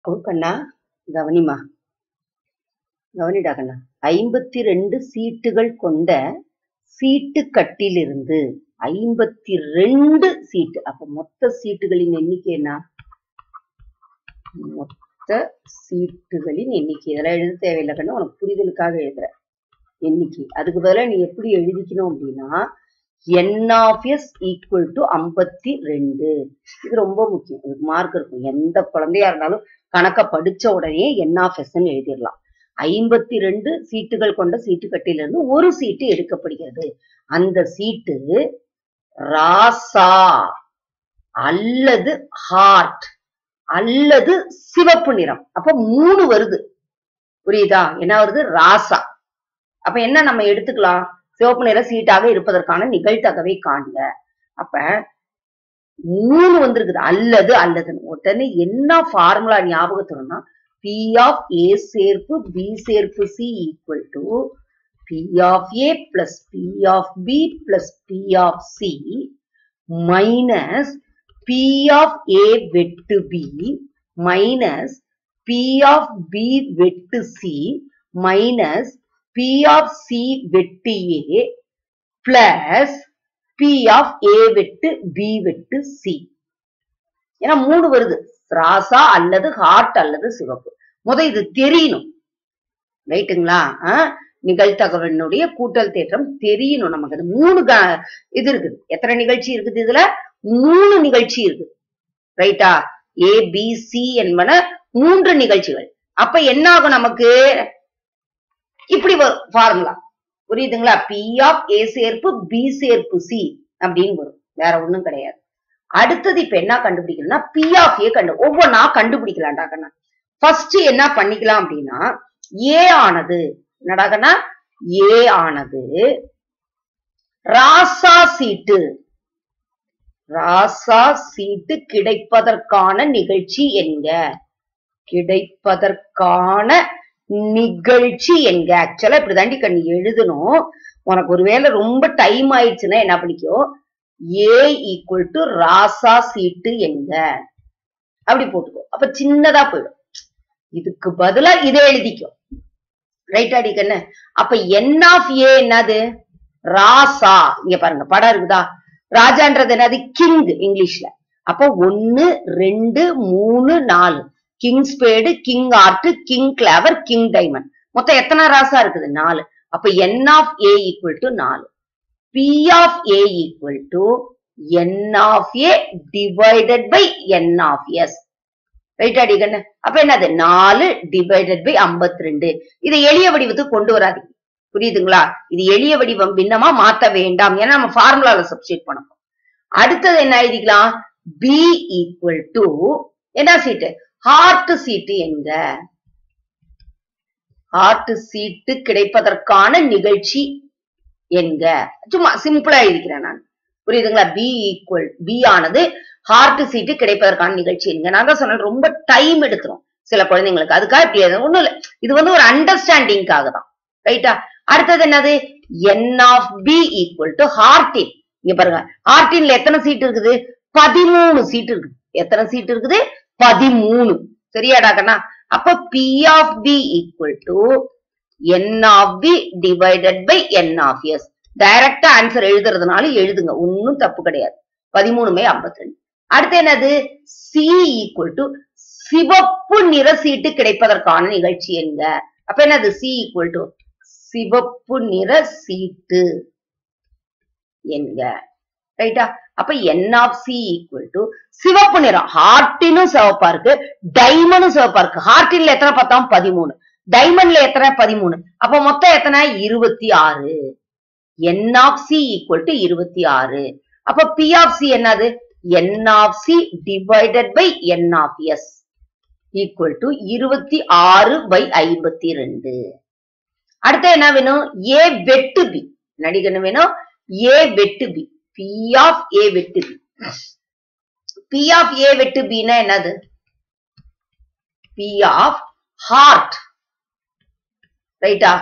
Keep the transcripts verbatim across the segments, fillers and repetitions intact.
கண்ணா கவனிமா கவனிடா கண்ணா ஐம்பத்தி ரெண்டு சீட்டுகள் கொண்ட சீட்டு கட்டிலிருந்து ஐம்பத்தி ரெண்டு சீட்டு அப்ப மொத்த சீட்டுகளின் எண்ணிக்கை என்ன? மொத்த சீட்டுகளின் எண்ணிக்கை இதெல்லாம் எழுத தேவையில்லை கண்ணா, உனக்கு புரிதலுக்காக எழுதுற எண்ணிக்கை. அதுக்கு பதிலாக நீ எப்படி எழுதிக்கணும் அப்படின்னா N of S equal to ஐம்பத்தி ரெண்டு. இது ரொம்ப முக்கியம், இதுக்கு மார்க் இருக்கும். எந்த குழந்தையா இருந்தாலும் கணக்க படிச்ச உடனே என் ஆஃப் எஸ் எழுதிடலாம். ஐம்பத்தி ரெண்டு சீட்டுகள் கொண்ட சீட்டு கட்டிலிருந்து ஒரு சீட்டு எடுக்கப்படுகிறது. அந்த சீட்டு ராசா அல்லது ஹார்ட் அல்லது சிவப்பு நிறம். அப்ப மூணு வருது, புரியுதா? என்ன வருது? ராசா. அப்ப என்ன நம்ம எடுத்துக்கலாம்? சிவப்பு நிற சீட்டாக இருப்பதற்கான நிகழ்தகவை காண்க. அப்ப மூணு வந்திருக்குது, அல்லது அல்லதுன்னு. உடனே என்ன ஃபார்முலா ஞாபகத்துறோம்னா பி ஆஃப் ஏ சேர்ப்பு பி சேர்ப்பு C equal to P of A plus P of B plus P of C minus P of A வெட்டு B minus P of B வெட்டு C minus P of C வெட்டு A plus P of A வெட்டு B வெட்டு C. ஏன்னா மூணு வருது, ராசா அல்லது heart அல்லது சிவப்பு. முத இது தெரியணும், ரைட்டுங்களா? நிகழ்தகவனுடைய கூட்டல் தேற்றம் தெரியணும் நமக்கு. அது மூணு இது இருக்குது. எத்தனை நிகழ்ச்சி இருக்குது? இதுல மூணு நிகழ்ச்சி இருக்குது, ரைட்டா? ஏ பி சி என்பன மூன்று நிகழ்ச்சிகள். அப்ப என்ன ஆகும் நமக்கு? இப்படி வரும் ஃபார்முலா, புரியுதுங்களா? பி ஆஃப் ஏ சேர்ப்பு பி சேர்ப்பு சி அப்படின்னு வரும், வேற ஒண்ணும் கிடையாது. அடுத்தது இப்ப என்ன கண்டுபிடிக்கணும்னா பி ஆஃப் ஏ கண்டு ஒவ்வொன்னா கண்டுபிடிக்கலாம்டா கண்ணா. ஃபர்ஸ்ட் என்ன பண்ணிக்கலாம் அப்படின்னா ஏ ஆனது என்னடாகண்ணா, ஏ ஆனது ராசா சீட்டு ராசா சீட்டு கிடைப்பதற்கான நிகழ்ச்சி என்க. கிடைப்பதற்கான நிகழ்ச்சி என்க. ஆக்சுவலா இப்படி தாண்டி கண்ணி எழுதணும். உனக்கு ஒருவேளை ரொம்ப டைம் ஆயிடுச்சுன்னா என்ன பண்ணிக்கோ, ஏ ஈக்குவல் டு ராசா சீட்டு என்க அப்படி போட்டுக்கோ. அப்ப சின்னதா போயிடும். இதுக்கு பதிலா இதை எழுதிக்கோ, ரைட் அடி கண்ணு. அப்ப என் ஆஃப் ஏ என்னது? ராசா. இங்க பாருங்க படம் இருக்குதா? ராஜான்றது என்னது? கிங் இங்கிலீஷ்ல. அப்ப ஒன்னு ரெண்டு மூணு நாலு. King spade, king heart, king clover, king diamond. மொத்தம் எத்தனை ராசா இருக்குது? நாலு. அப்ப N of A equal to நாலு. P of A equal to N of A divided by N of S, right அடி கண்ணு. அப்ப என்னது? நாலு டிவைடட் பை ஐம்பத்தி ரெண்டு. இதை எளிய வடிவத்துக்கு கொண்டு வராது, புரியுதுங்களா? இது எளிய வடிவம் பின்னமா மாத்த வேண்டாம், ஏன்னா நம்ம ஃபார்முலால சப்ஸ்டிட் பண்ணணும். அடுத்தது என்ன எழுதிக்கலாம்? பி ஈக்குவல் டு என்ன சீட்டு? ஹார்ட் சீட்டு என்க. ஹார்ட் சீட்டு கிடைப்பதற்கான நிகழ்ச்சி என்க. சும்மா சிம்பிளா எழுதிக்கிறேன் நான், புரியுதுங்களா? பி ஈக்குவல் பி ஆனது ஹார்ட் சீட்டு கிடைப்பதற்கான நிகழ்ச்சி என்க. நான் தான் சொன்னேன் ரொம்ப டைம் எடுத்துரும் சில குழந்தைங்களுக்கு, அதுக்காக இப்படி ஒண்ணும் இல்ல, இது வந்து ஒரு அண்டர்ஸ்டாண்டிங்காக தான், ரைட்டா? அடுத்தது என்னது? N of B equal to ஹார்டின். இங்க பாருங்க, ஹார்டின்ல எத்தனை சீட்டு இருக்குது? பதிமூணு சீட்டு இருக்குது. எத்தனை சீட்டு இருக்குது? பதிமூணு. சரியாடா கண்ணா? அப்ப P of B equal to N of B divided by N of S. டைரக்டா ஆன்சர் எழுதுறதுனால எழுதுங்க, ஒன்னும் தப்பு கிடையாது. பதிமூணுமே ஐம்பத்தி ரெண்டு. அடுத்து என்னது? சி ஈக்குவல் டு சிவப்பு நிற சீட்டு கிடைப்பதற்கான நிகழ்ச்சி என்க. அப்ப என்னது? சி ஈக்குவல் டு சிவப்பு நிற சீட்டு என்க, ரைட்டா? அப்ப N of C equal to சிவப்பு நிறம். ஹார்டினும் சிவப்பா இருக்கு, டைமண்டும் சிவப்பா இருக்கு. ஹார்டின்ல எத்தனை பார்த்தோம்? பதிமூணு. டைமண்ட்ல எத்தனை? பதிமூணு. அப்ப மொத்தம் எத்தனை? இருபத்தி ஆறு. N of C equal to இருபத்தி ஆறு. அப்ப பி ஆஃப் சி என்னது? N of C divided by N of S equal to இருபத்தி ஆறு பை ஐம்பத்தி ரெண்டு. அடுத்து என்ன வேணும்? ஏ வெட்டு பி. நடிகன்னு வேணும் ஏ வெட்டு பி. பி ஆஃப் ஏ வெட்டு பி. பி ஆஃப் ஏ வெட்டு பின்னா என்னது? பி ஆஃப் ஹார்ட், ரைட்டா?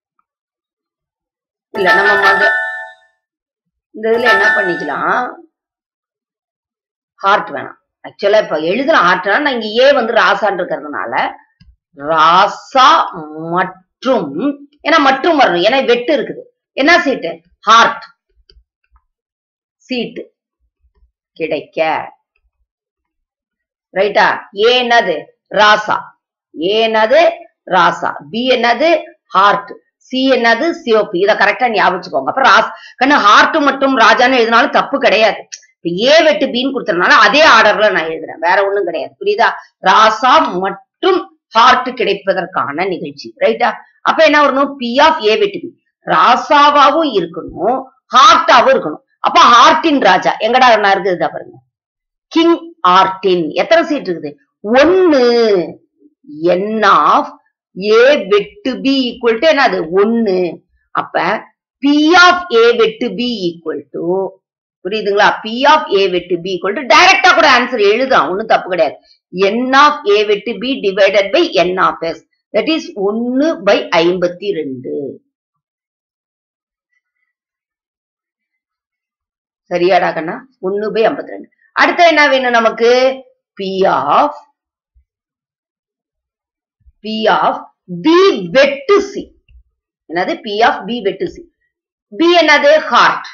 இல்ல நம்ம இந்த இதுல என்ன பண்ணிக்கலாம்? ஹார்ட் வேணாம். ஆக்சுவலா இப்ப எழுதுற ஹார்ட்னா நான் இங்க ஏ வந்து ராசான் இருக்கிறதுனால ராசா மற்றும் ஏன்னா மற்றும் வரணும். ஏன்னா வெட்டு இருக்குது. என்ன சீட்டு? ஹார்ட் சீட்டு கிடைக்க. ரைட்டா? ஏ என்னது? ராசா. ஏ என்னது? ராசா. பி என்னது? ஹார்ட். சி என்னது? சிவப்பு. இத கரெக்டா ஞாபகம் வச்சுக்கோங்க. அப்ப ராஸ் கண்ணு ஹார்ட் மற்றும் ராஜான்னு எழுதினாலும் தப்பு கிடையாது. ஏ வெட்டு பின்னு கொடுத்ததுனால அதே ஆர்டர்ல நான் எழுதுறேன். வேற ஒண்ணும் கிடையாது. புரியுதா? ராசா மற்றும் ஹார்ட் கிடைப்பதற்கான நிகழ்ச்சி. ரைட்டா? அப்ப என்ன வரணும்? பி ஆஃப் ஏ வெட்டு பி. ராசாவாவும் இருக்கணும், ஹார்ட்டாவும் இருக்கணும். அப்ப ஹார்ட்டின் ராஜா எங்கடா என்ன இருக்குது பாருங்க. கிங் ஆர்டின். எத்தனை சீட் இருக்குது? ஒன்னு. என் ஆஃப் ஏ வெட்டு பி ஈக்குவல் டு என்னது? ஒன்னு. அப்ப பி ஆஃப் ஏ வெட்டு பி ஈக்குவல் டு, புரியுதுங்களா? பி ஆஃப் ஏ வெட்டு பி ஈக்குவல் டு டைரக்டா கூட ஆன்சர் எழுதாம், ஒன்னும் தப்பு கிடையாது. என் ஆஃப் ஏ வெட்டு B divided by N of S, that is ஒன்னு பை ஐம்பத்தி ரெண்டு. சரியாடா கண்ணா? ஒன்னு பை ஐம்பத்தி ரெண்டு. அடுத்த என்ன வேணும் நமக்கு? P of B of B வெட்டு சி. என்னது? பி ஆஃப் பி வெட்டு சி. பி என்னது? ஹார்ட்.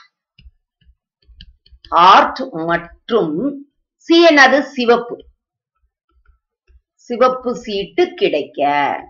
ஹார்ட் மற்றும் சி என்னது? சிவப்பு. சிவப்பு சீட்டு கிடைக்க.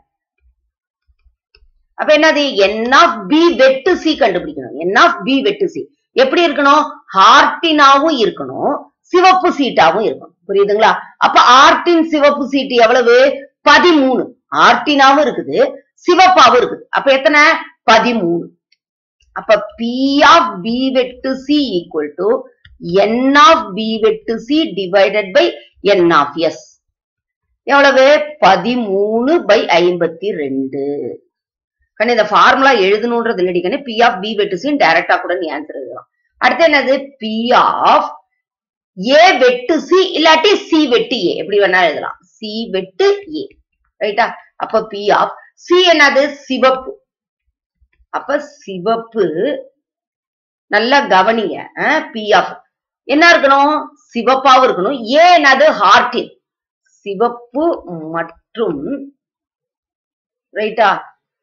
அப்ப என்னது? என் ஆஃப் பி வெட்டு சி கண்டுபிடிக்கணும். என் ஆஃப் பி வெட்டு சி எப்படி இருக்கணும்? ஹார்டினாவும் இருக்கணும், சிவப்பு சீட்டாவும் இருக்கணும். புரியுதுங்களா? அப்ப ஆர்டின் சிவப்பு சீட்டு எவ்வளவு? பதிமூணு. ஆர்டினாவும் இருக்குது, சிவப்பாவும் இருக்குது. அப்ப எத்தனை? பதிமூணு. அப்ப பி ஆஃப் பி வெட்டு C equal to N of B வெட்டு C divided by N of S. எவ்வளவு? பதிமூணு பை ஐம்பத்தி ரெண்டு. கண்ணு இந்த ஃபார்முலா எழுதணும்ன்றது இல்லடி கண்ணு. பி ஆஃப் பி வெட்டு சி டைரக்டா கூட நீ ஆன்சர் எழுதலாம். அடுத்து என்னது? பி ஆஃப் ஏ வெட்டு சி இல்லாட்டி சி வெட்டு ஏ, எப்படி வேணா எழுதலாம். சி வெட்டு ஏ. ரைட்டா? அப்ப பி ஆஃப் சி என்னது? சிவப்பு. அப்ப சிவப்பு நல்லா கவனிங்க. பி ஆஃப் என்ன இருக்கணும்? சிவப்பாவும் இருக்கணும். ஏ என்னது? ஹார்டின். சிவப்பு மற்றும் ரைட்டா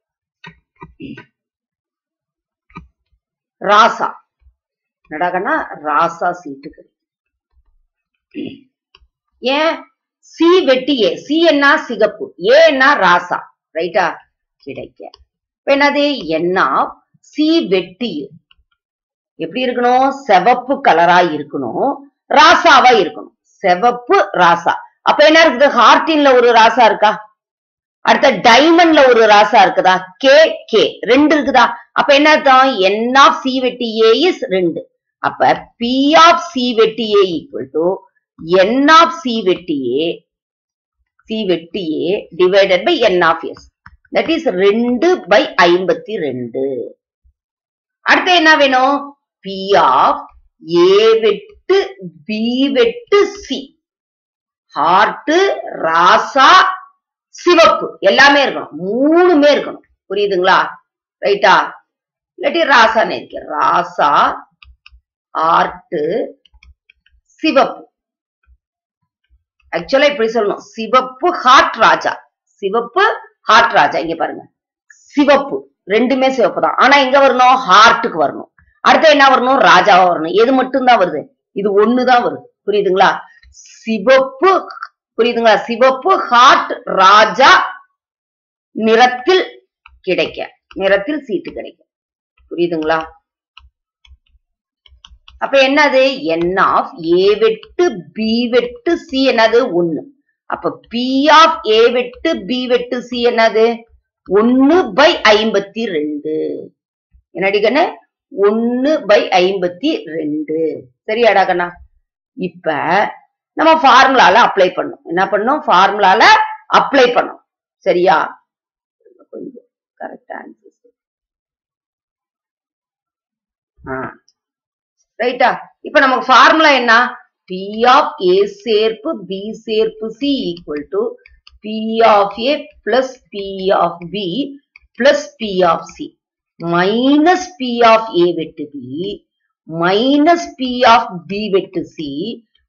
ராசா. நடக்கனா ராசா சீட்டு. ஏன்? சி வெட்டி ஏ. சி என்ன? சிகப்பு. ஏ என்ன? ராசா. ரைட்டா? கிடைக்க. என்னது? என்ன சி வெட்டி ஏ எப்படி இருக்கணும்? சிவப்பு கலரா இருக்கணும், ராசாவா இருக்கணும். சிவப்பு ராசா. அப்ப என்ன இருக்குது? ஹார்டின்ல ஒரு ராசா இருக்கா? அடுத்த டைமண்ட்ல ஒரு ராசா இருக்குதா? கே கே ரெண்டு இருக்குதா? அப்ப என்ன அர்த்தம்? என் ஆஃப் சி வெட்டி ஏ இஸ் ரெண்டு. அப்ப பி ஆஃப் சி வெட்டி A equal to N of C வெட்டி ஏ சி வெட்டி A divided by N of S, that is ரெண்டு பை ஐம்பத்தி ரெண்டு. அடுத்து என்ன வேணும்? பி ஆஃப் ஏ வெட்டு பி வெட்டு சி. ஹார்ட், ராசா, சிவப்பு எல்லாமே இருக்கணும், மூணுமே இருக்கணும். புரியுதுங்களா? ரைட்டா? இல்லாட்டி ராசான்னு இருக்கு. ராசா, ஹார்ட், சிவப்பு. ஆக்சுவலா இப்படி சொல்லணும், சிவப்பு ஹார்ட் ராஜா, சிவப்பு ஹார்ட் ராஜா. இங்க பாருங்க, சிவப்பு ரெண்டுமே சிவப்பு தான். ஆனா எங்க வரணும்? ஹார்ட்டுக்கு வரணும். அடுத்து என்ன வரணும்? ராஜாவா வரணும். எது மட்டும் தான் வருது? இது ஒண்ணுதான் வருது. புரியுதுங்களா? சிவப்பு, புரியுதுங்களா? சிவப்பு ஹார்ட் ராஜா நிறத்தில் கிடைக்க, நிறத்தில் சீட்டு கிடைக்க. புரியுதுங்களா? அப்ப என்னது? என் ஆஃப் ஏ வெட்டு பி வெட்டு சி என்னது? ஒன்னு. அப்ப பி ஆஃப் ஏ வெட்டு பி வெட்டு சி என்னது? ஒன்னு பை ஐம்பத்தி ரெண்டு. என்னடி கண்ணு? ஒன்னு பை ஐம்பத்தி ரெண்டு. சரியாடா கண்ணா? இப்ப நம்ம ஃபார்முலால அப்ளை பண்ணோம். என்ன பண்ணோம்? ஃபார்முலால அப்ளை பண்ணோம். சரியா? கொஞ்சம் கரெக்டா ஆன்சர். ரைட்டா? இப்ப நமக்கு ஃபார்முலா என்ன? பி ஆஃப் ஏ சேர்ப்பு பி சேர்ப்பு C equal to P of A plus P of B plus P of C minus P of A வெட்டு B minus P of B வெட்டு C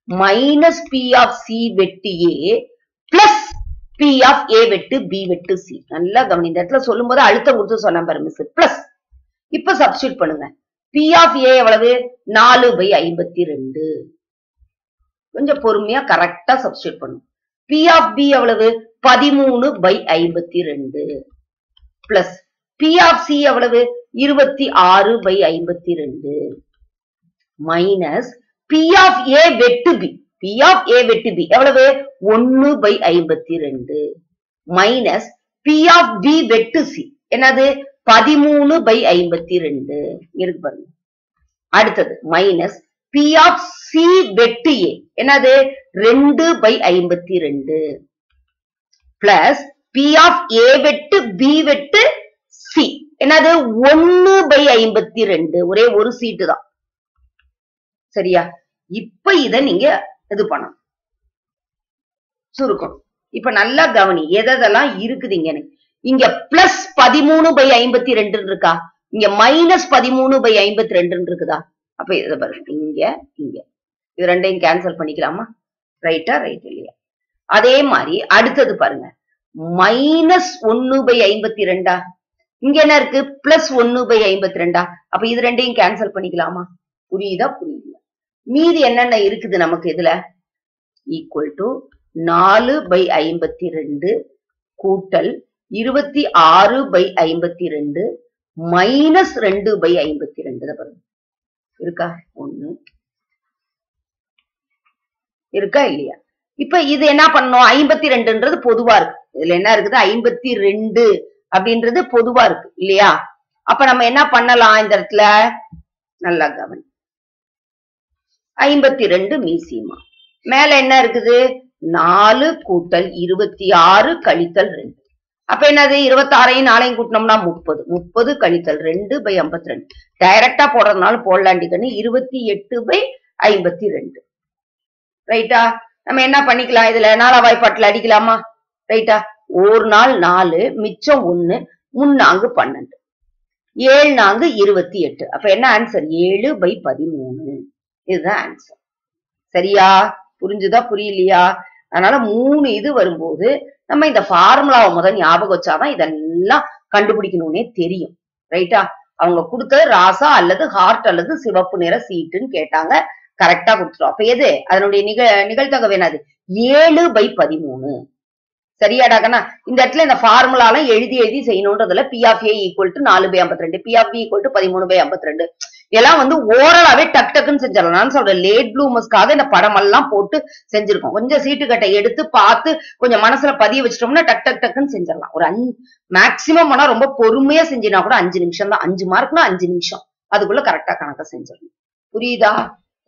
minus P of C வெட்டு A plus P of A வெட்டு B வெட்டு C. நல்லா கவனி, இந்த இடத்துல சொல்லும் போது அழுத்தம் கொடுத்து சொன்ன பாரு மிஸ். பிளஸ் இப்ப சப்ஸ்டியூட் பண்ணுங்க. பி ஆஃப் ஏ எவ்வளவு? நாலு பை ஐம்பத்தி ரெண்டு. கொஞ்சம் பொறுமையா கரெக்டா சப்ஸ்டியூட் பண்ணும். பி ஆஃப் பி எவ்வளவு? பதிமூணு பை ஐம்பத்தி ரெண்டு பிளஸ் பி ஆஃப் சி எவ்வளவு? இருபத்தி ஆறு பை ஐம்பத்தி ரெண்டு மைனஸ் பி ஆஃப் ஏ வெட்டு பி. பி ஆஃப் ஏ வெட்டு பி எவ்வளவு? ஒன்னு பை ஐம்பத்தி ரெண்டு மைனஸ் பி ஆஃப் பி வெட்டு சி என்னது? பதிமூணு பை ஐம்பத்தி ரெண்டு இருக்கு பாருங்க. அடுத்தது மைனஸ் பி ஆஃப் சி வெட்டு ஏ என்னது? ரெண்டு பை ஐம்பத்தி ரெண்டு பிளஸ் பி ஆஃப் ஏ வெட்டு பி வெட்டு சி என்னது? ஒன்னு பை ஐம்பத்தி ரெண்டு. ஒரே ஒரு சீட்டு தான். சரியா? இப்ப இத நீங்க இது பண்ணணும், சுருக்கணும். இப்ப நல்லா கவனி எதெல்லாம் இருக்குதுங்க. இங்க பிளஸ் பதிமூணு பை ஐம்பத்தி ரெண்டு இருக்கா? இங்க மைனஸ் பதிமூணு பை ஐம்பத்தி ரெண்டு இருக்குதா? அப்ப இத பாருங்க, இங்க இங்க இது ரெண்டையும் கேன்சல் பண்ணிக்கலாமா? ரைட்டா? ரைட் இல்லையா? அதே மாதிரி அடுத்தது பாருங்க, மைனஸ் ஒன்னு பை ஐம்பத்தி ரெண்டா? இங்க என்ன இருக்கு? பிளஸ் ஒன்னு பை ஐம்பத்தி ரெண்டா? அப்ப இது ரெண்டையும் கேன்சல் பண்ணிக்கலாமா? புரியுதா? புரியுது. மீதி என்னென்ன இருக்குது நமக்கு இதுல? ஈக்குவல் டு நாலு பை ஐம்பத்தி ரெண்டு கூட்டல் இருபத்தி ஆறு பை ஐம்பத்தி ரெண்டு மைனஸ் ரெண்டு பை ஐம்பத்தி ரெண்டு பாருங்க. இருக்கா? ஒண்ணு இருக்கா இல்லையா? இப்ப இது என்ன பண்ணோம்? ஐம்பத்தி ரெண்டுன்றது பொதுவா இருக்கு. இதுல என்ன இருக்குது? ஐம்பத்தி ரெண்டு அப்படின்றது பொதுவா இருக்கு இல்லையா? அப்ப நம்ம என்ன பண்ணலாம் இந்த இடத்துல? நல்லா கவனி. ஐம்பத்தி ரெண்டு மீசிமா. மேல என்ன இருக்குது? நாலு கூட்டல் இருபத்தி ஆறு கழித்தல் ரெண்டு. அப்ப என்னது? இருபத்தி ஆறையும் நாளையும் கூட்டினோம்னா முப்பது. முப்பது கழித்தல் ரெண்டு பை ஐம்பத்தி ரெண்டு. டைரக்டா போடுறதுனால போடலாண்டிக்கன்னு இருபத்தி எட்டு பை ஐம்பத்தி ரெண்டு. ரைட்டா? நம்ம என்ன பண்ணிக்கலாம்? இதுல நாலா வாய்ப்பாட்டுல அடிக்கலாமா? ரைட்டா? ஒரு நாள் நாலு, மிச்சம் ஒண்ணு, முன்னாங்கு பன்னெண்டு, ஏழு நான்கு இருபத்தி எட்டு. அப்ப என்ன ஆன்சர்? ஏழு பை பதிமூணு. இதுதான் ஆன்சர். சரியா? புரிஞ்சுதா? புரியலையா? அதனால மூணு இது வரும்போது நம்ம இந்த ஃபார்முலாவை முதல் ஞாபகம் வச்சாதான் இதெல்லாம் கண்டுபிடிக்கணும்னே தெரியும். ரைட்டா? அவங்க கொடுத்தது ராசா அல்லது ஹார்ட் அல்லது சிவப்பு நிற சீட்டுன்னு கேட்டாங்க. கரெக்டா கொடுத்துரும். அப்ப எது அதனுடைய நிக நிகழ்த்தகவு என்னது? ஏழு பை பதிமூணு. சரியாடா கண்ணா? இந்த இடத்துல இந்த ஃபார்முலாலாம் எழுதி எழுதி செய்யணும்ன்றதுல P of A equal to நாலு பை ஐம்பத்தி ரெண்டு, P of B equal to பதிமூணு பை ஐம்பத்தி ரெண்டு எல்லாம் வந்து ஓரலாவே டக் டக்குன்னு செஞ்சிடலாம். நான் சொல்றேன், லேட் ப்ளூமர்ஸ்க்காக இந்த படம் எல்லாம் போட்டு செஞ்சிருக்கோம். கொஞ்சம் சீட்டு கட்டை எடுத்து பார்த்து கொஞ்சம் மனசுல பதிய வச்சிட்டோம்னா டக் டக் டக்குன்னு செஞ்சிடலாம். ஒரு அஞ்சு மேக்சிமம் ஆனா ரொம்ப பொறுமையா செஞ்சினா கூட அஞ்சு நிமிஷம் தான். அஞ்சு மார்க்னா அஞ்சு நிமிஷம் அதுக்குள்ள கரெக்டா கணக்கை செஞ்சிடணும். புரியுதா?